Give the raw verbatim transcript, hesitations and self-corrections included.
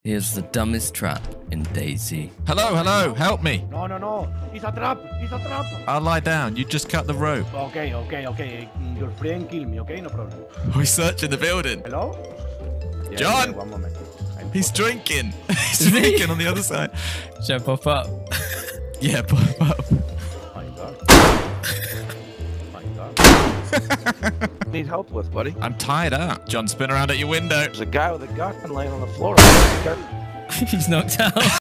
Here's the dumbest trap in Dayz. Hello, hello, help me. No, no, no. It's a trap. It's a trap. I'll lie down. You just cut the rope. Okay, okay, okay. Your friend kill me, okay? No problem. We're searching the building. Hello? Yeah, John! Yeah, one moment. I'm He's drinking. He's drinking on the other side. Should I pop up? Yeah, pop up. My God. My God. Need help with, buddy. I'm tied up. John, spin around at your window. There's a guy with a gun laying on the floor. He's knocked out.